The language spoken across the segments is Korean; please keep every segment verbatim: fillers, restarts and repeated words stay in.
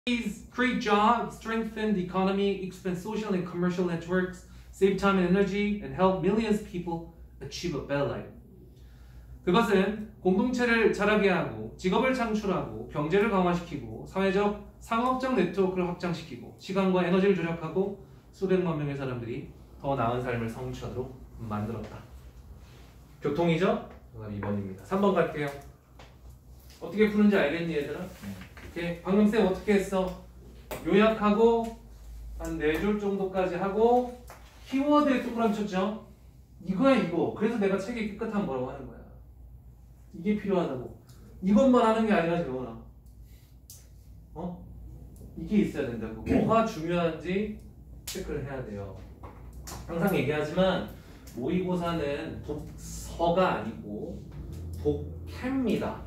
create jobs, strengthen the economy, expand social and commercial networks, save time and energy, and help millions of people achieve a better life. 그것은 공동체를 자라게 하고 직업을 창출하고 경제를 강화시키고 사회적, 상업적 네트워크를 확장시키고 시간과 에너지를 절약하고 수백만 명의 사람들이 더 나은 삶을 성취하도록 만들었다. 교통이죠? 정답 이 번입니다. 삼 번 갈게요. 어떻게 푸는지 알겠니 얘들아? 이렇게 방금 쌤 어떻게 했어? 요약하고 한 네 줄 정도까지 하고 키워드에 동그라미 쳤죠? 이거야 이거. 그래서 내가 책의 끝까지 뭐라고 하는 거야. 이게 필요하다고. 이것만 하는 게 아니라 재원아. 어? 이게 있어야 된다고. 뭐가 중요한지 체크를 해야 돼요. 항상 얘기하지만 모의고사는 독서가 아니고 독해입니다.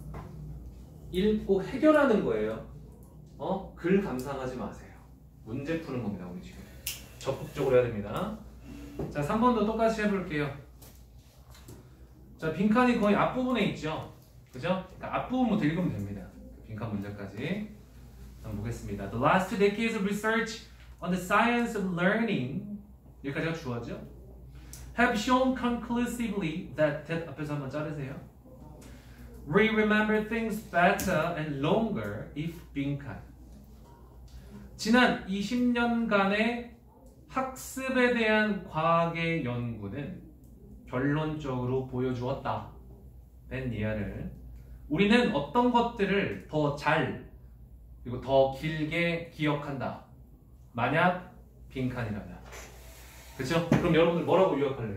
읽고 해결하는 거예요. 어? 글 감상하지 마세요. 문제 푸는 겁니다. 우리 지금 적극적으로 해야 됩니다. 자, 삼 번도 똑같이 해볼게요. 자, 빈칸이 거의 앞부분에 있죠. 그죠? 그러니까 앞부분부터 읽으면 됩니다. 빈칸 문제까지 한번 보겠습니다. The last two decades of research on the science of learning, 여기까지가 주어죠. have shown conclusively that, that 앞에서 한번 자르세요. We remember things better and longer if 빈칸. 지난 이십 년간의 학습에 대한 과학의 연구는 결론적으로 보여주었다. 된 이해를. 우리는 어떤 것들을 더 잘 그리고 더 길게 기억한다. 만약 빈칸이라면. 그렇죠? 그럼 여러분들 뭐라고 요약할래요?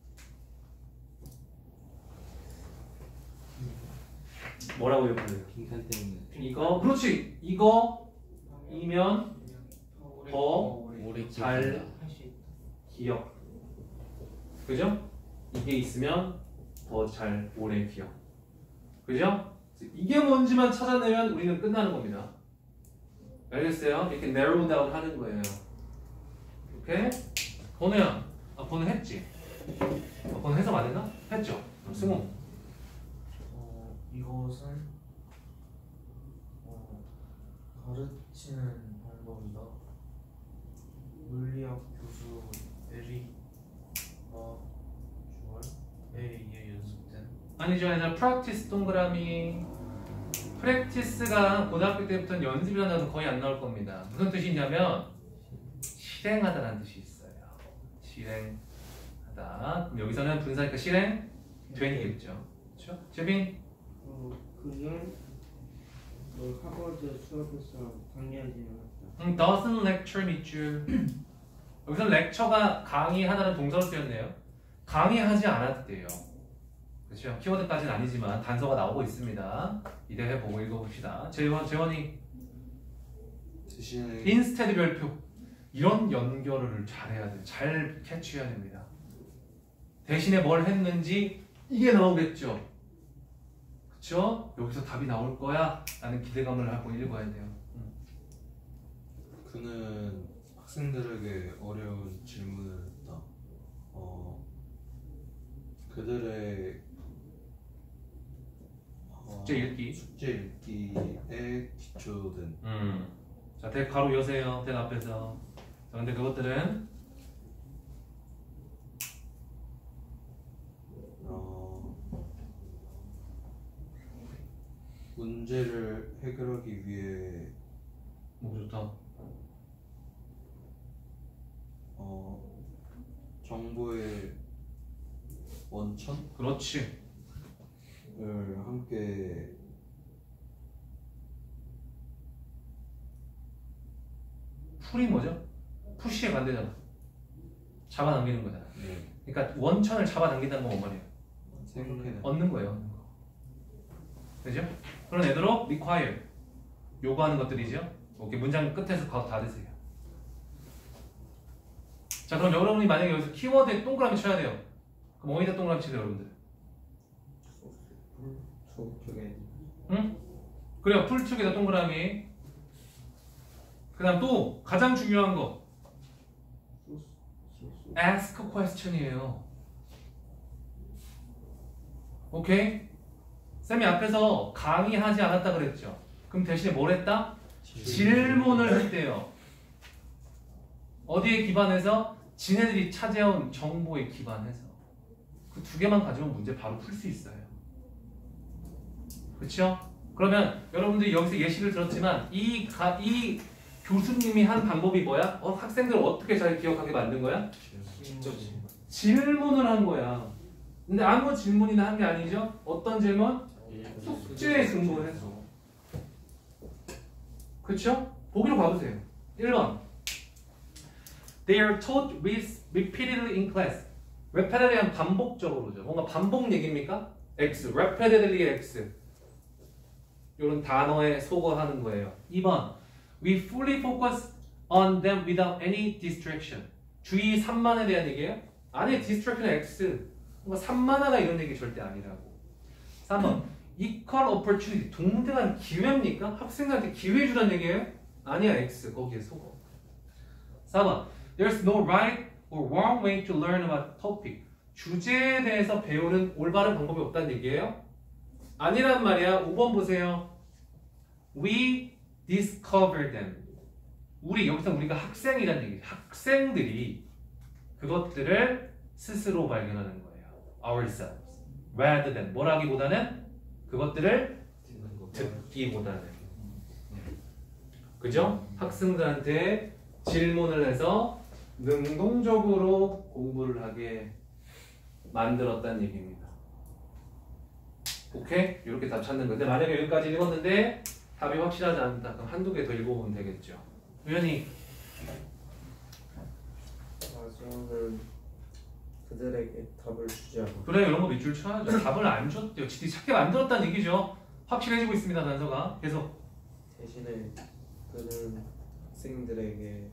뭐라고 요약할래요? 빈칸 때문에. 이거 그렇지. 이거이면 더 잘 기억. 그죠? 이게 있으면 더 잘 오래 기억. 그죠? 이게 뭔지만 찾아내면 우리는 끝나는 겁니다. 알겠어요? 이렇게 narrow down 하는 거예요. 오케이? 번호야. 아, 번호 했지? 아, 번호 해석 안 했나? 했죠? 승우. 어, 이것은 어, 가르치는 방법이다. 물리학 교수 에릭 주얼에 의해 연습된. 아니죠, 아니죠. practice 동그라미. practice가 고등학교 때부터는 연습이라는 단어는 거의 안 나올 겁니다. 무슨 뜻이냐면 실행하다라는 뜻이 있어요. 실행하다. 그럼 여기서는 분사니까 실행 되니겠죠. 그렇죠? 재빈? 어, 그는 그 하버드 수업에서 강의하지 않았다. 음, doesn't lecture 밑줄. 여기서 lecture가 강의하다는 동사로 쓰였네요. 강의하지 않았대요. 그렇죠? 키워드까지는 아니지만 단서가 나오고 있습니다. 이대해보고 읽어봅시다. 재원, 재원이 대신에 instead 별표. 이런 연결을 잘해야 돼요. 잘 캐치해야 됩니다. 대신에 뭘 했는지 이게 나오겠죠. 그쵸? 여기서 답이 나올 거야 라는 기대감을 하고 읽어야 돼요. 음. 그는 학생들에게 어려운 질문을 했다. 어, 그들의 어, 숙제 읽기. 숙제 읽기에 기초된. 음. 자, 대 가로 여세요. 대 앞에서. 자, 근데 그것들은 어, 문제를 해결하기 위해 뭐 좋다. 어, 정보의 원천을 그렇지. 함께 풀이 뭐죠? 푸시에 반대잖아. 잡아당기는 거잖아. 네, 그러니까 원천을 잡아당긴다는 건 뭐예요? 생각해낸. 얻는 거예요. 그죠? 그런 애들로 require 요구하는 것들이죠. 이렇게 문장 끝에서 다 닫으세요. 자, 그럼 여러분이 만약에 여기서 키워드에 동그라미 쳐야 돼요. 그럼 어디다 동그라미 치세요, 여러분들? 수업 쪽에. 응? 그래요. 풀 쪽에다 동그라미. 그 다음 또 가장 중요한 거 ask question이에요. 오케이? 쌤이 앞에서 강의하지 않았다 그랬죠. 그럼 대신에 뭘 했다? 질문을 했대요. 어디에 기반해서? 지네들이 찾아온 정보에 기반해서. 그 두 개만 가지면 문제 바로 풀 수 있어요. 그렇죠? 그러면 여러분들이 여기서 예시를 들었지만 이, 가, 이 교수님이 한 방법이 뭐야? 어, 학생들 어떻게 잘 기억하게 만든 거야? 직접 질문. 질문을 한 거야. 근데 아무 질문이나 한 게 아니죠? 어떤 질문? 숙제에 근거해서. 그쵸? 보기로 봐보세요. 일 번. They are taught repeatedly in class. repeatedly는 반복적으로죠. 뭔가 반복 얘기입니까? X. repeatedly X. 이런 단어에 속어하는 거예요. 이 번. We fully focus on them without any distraction. 주의 산만에 대한 얘기예요? 아니, distraction은 X. 뭔가 산만하다 이런 얘기 절대 아니라고. 삼 번. equal opportunity. 동등한 기회입니까? 학생들한테 기회 주란 얘기예요? 아니야, X. 거기에 속어. 사 번. There's no right or wrong way to learn about topic. 주제에 대해서 배우는 올바른 방법이 없다는 얘기예요? 아니란 말이야. 오 번 보세요. We discover them. 우리, 여기서 우리가 학생이라는 얘기죠. 학생들이 그것들을 스스로 발견하는 거예요. Ourselves. Rather than. 뭐라기보다는 그것들을 듣기보다는. 그죠? 학생들한테 질문을 해서 능동적으로 공부를 하게 만들었다는 얘기입니다. 오케이? 이렇게 답 찾는 건데 만약에 여기까지 읽었는데 답이 확실하지 않다. 그럼 한두 개 더 읽어보면 되겠죠. 우연히 마지막은 그들에게 답을 주지 않고 그래 이런 거 밑줄 쳐야죠. 답을 안 줬대요. 지들이 찾게 만들었다는 얘기죠. 확실해지고 있습니다. 단서가 계속. 대신에 그는 학생들에게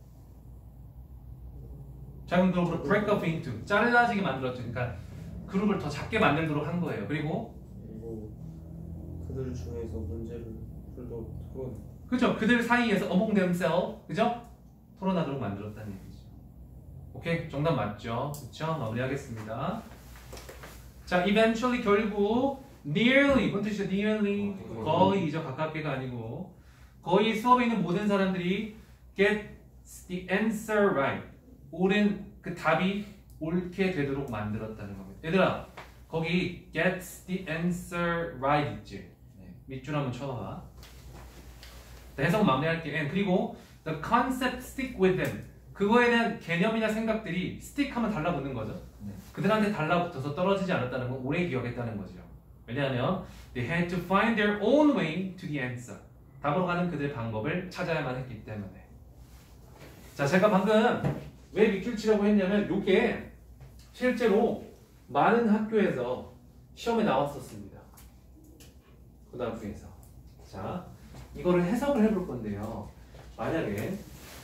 작은 그룹으로 break up into 잘라지게 만들었죠. 그러니까 그룹을 더 작게 만들도록 한 거예요. 그리고 그리고 그들 중에서 문제를 풀도록 토론. 그죠? 그들 사이에서 among themselves 그죠? 토론하도록 만들었다는 얘기죠. 오케이? 정답 맞죠? 그쵸? 마무리하겠습니다. 자, eventually 결국 nearly 뭔 뜻이죠? nearly 거의죠. 가깝게가 아니고 거의 수업에 있는 모든 사람들이 get the answer right 옳은 그 답이 옳게 되도록 만들었다는 겁니다. 얘들아 거기 gets the answer right 있지? 네. 밑줄 한번 쳐봐봐. 해석 마무리할게. And 그리고 the concept stick with them 그거에 대한 개념이나 생각들이 stick 하면 달라붙는 거죠. 네. 그들한테 달라붙어서 떨어지지 않았다는 건 오래 기억했다는 거죠. 왜냐하면 they had to find their own way to the answer 답으로 가는 그들의 방법을 찾아야만 했기 때문에. 자, 제가 방금 왜 밑줄 치라고 했냐면 이게 실제로 많은 학교에서 시험에 나왔었습니다. 고등학교에서. 자, 이거를 해석을 해볼 건데요. 만약에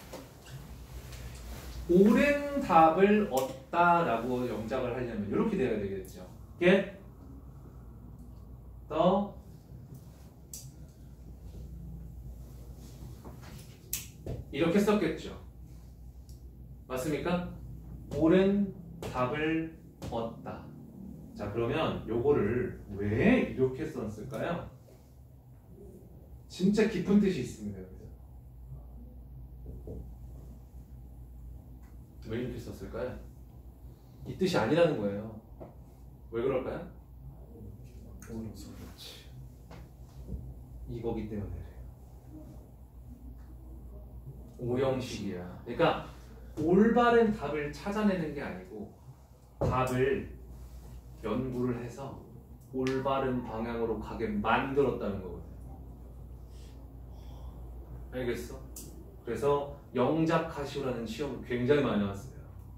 옳은 답을 얻다라고 영작을 하려면 이렇게 돼야 되겠죠. Get the 이렇게 썼겠죠. 맞습니까? 옳은 답을 얻다. 자, 그러면 요거를 왜 이렇게 썼을까요? 진짜 깊은 뜻이 있습니다. 여기서. 왜 이렇게 썼을까요? 이 뜻이 아니라는 거예요. 왜 그럴까요? 그렇지. 이거기 때문에 그래요. 오형식이야. 그러니까 올바른 답을 찾아내는 게 아니고 답을 연구를 해서 올바른 방향으로 가게 만들었다는 거거든요. 알겠어? 그래서 영작하시오라는 시험이 굉장히 많이 나왔어요.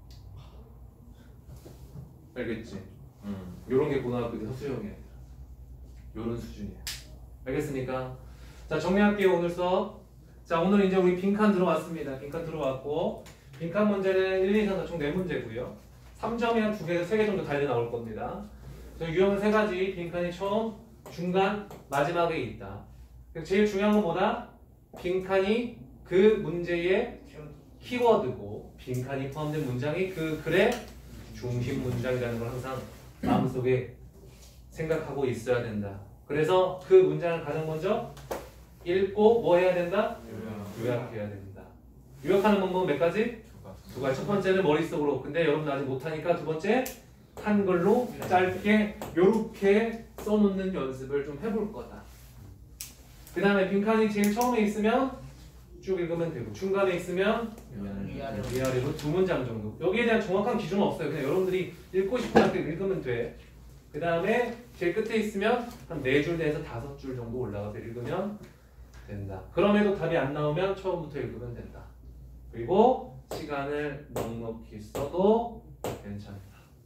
알겠지? 음. 요런 게 고등학교 때 서술형이 아니라 요런 수준이야. 알겠습니까? 자, 정리할게요. 오늘 수업. 자, 오늘 이제 우리 빈칸 들어왔습니다. 빈칸 들어왔고 빈칸 문제는 일, 이, 삼, 사 총 네 문제고요. 삼 점이 한 두 개에서 세 개 정도 달려 나올 겁니다. 그래서 유형은 세 가지. 빈칸이 처음, 중간, 마지막에 있다. 제일 중요한 건 뭐다? 빈칸이 그 문제의 키워드고 빈칸이 포함된 문장이 그 글의 중심 문장이라는 걸 항상 마음속에 생각하고 있어야 된다. 그래서 그 문장을 가장 먼저 읽고 뭐 해야 된다? 요약해야 된다. 요약하는 방법은 몇 가지? 두 가지. 첫 번째는 머릿속으로. 근데 여러분 아직 못하니까 두 번째 한글로 짧게 요렇게 써놓는 연습을 좀 해볼 거다. 그 다음에 빈칸이 제일 처음에 있으면 쭉 읽으면 되고 중간에 있으면 위아래로. 위아래로 두 문장 정도. 여기에 대한 정확한 기준은 없어요. 그냥 여러분들이 읽고 싶은 만큼 읽으면 돼. 그 다음에 제일 끝에 있으면 한 네 줄 내에서 다섯 줄 정도 올라가서 읽으면 된다. 그럼에도 답이 안 나오면 처음부터 읽으면 된다. 그리고 시간을 넉넉히 써도 괜찮다.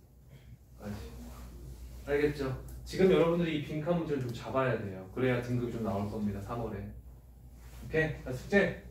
알겠죠? 지금 여러분들이 이 빈칸 문제를 좀 잡아야 돼요. 그래야 등급이 좀 나올 겁니다. 삼월에. 오케이? 자, 숙제.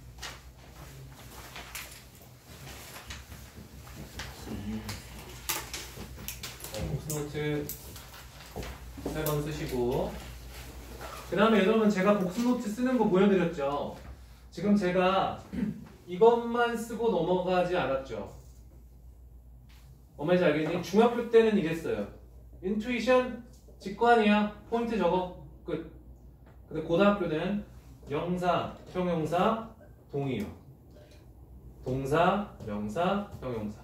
복습노트 세 번 쓰시고 그 다음에 여러분 제가 복습노트 쓰는 거 보여드렸죠? 지금 제가 이것만 쓰고 넘어가지 않았죠? 뭔 말인지 알겠니? 중학교 때는 이랬어요. 인투이션 직관이야. 포인트 적어. 끝. 근데 고등학교 때는 명사, 형용사, 동의어. 동사, 명사, 형용사.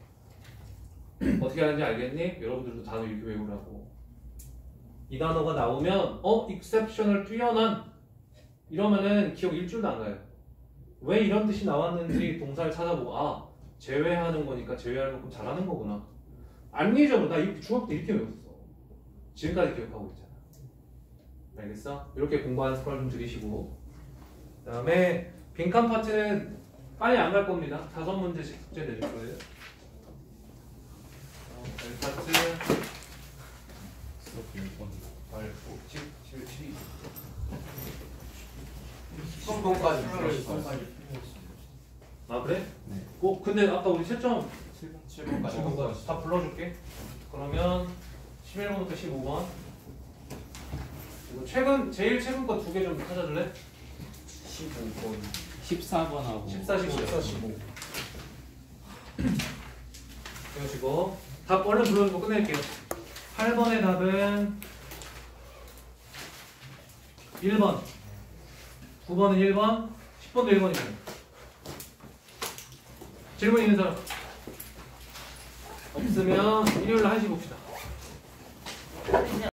어떻게 하는지 알겠니? 여러분들도 단어 이렇게 외우라고. 이 단어가 나오면 어? exceptional 뛰어난 이러면은 기억 일주일도 안 가요. 왜 이런 뜻이 나왔는지 동사를 찾아보고 아 제외하는 거니까 제외할 만큼 잘하는 거구나. 안 잊어버려. 나 이렇게 중학교 때 이렇게 외웠어. 지금까지 기억하고 있잖아. 알겠어? 이렇게 공부하는 습관을 좀 들이시고 그 다음에 빈칸 파트는 빨리 안 갈 겁니다. 다섯 문제씩 숙제 내줄 거예요. 일 파트 팔, 오, 칠, 칠, 칠 십 번까지 아 그래? 네. 어 근데 아까 우리 채점 칠 번까지 칠 번까지 다 불러줄게. 그러면 십일 번부터 십오 번 그리고 최근 제일 최근 거 두 개 좀 찾아줄래? 십오 번 십사 번하고 십사, 십오 십사, 십오 그러시고 답 얼른 불러주고 끝낼게요. 팔 번의 답은 일 번 구 번은 일 번 십 번도 일 번이잖아요. 질문 있는 사람? 없으면 일요일 날 한 시 봅시다.